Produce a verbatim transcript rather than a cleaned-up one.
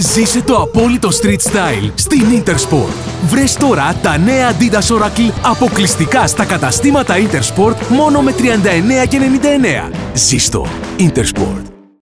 Ζήσε το απόλυτο street style στην Intersport. Βρες τώρα τα νέα Adidas Oracle αποκλειστικά στα καταστήματα Intersport μόνο με τριάντα εννέα και ενενήντα εννέα. Ζήστο Intersport.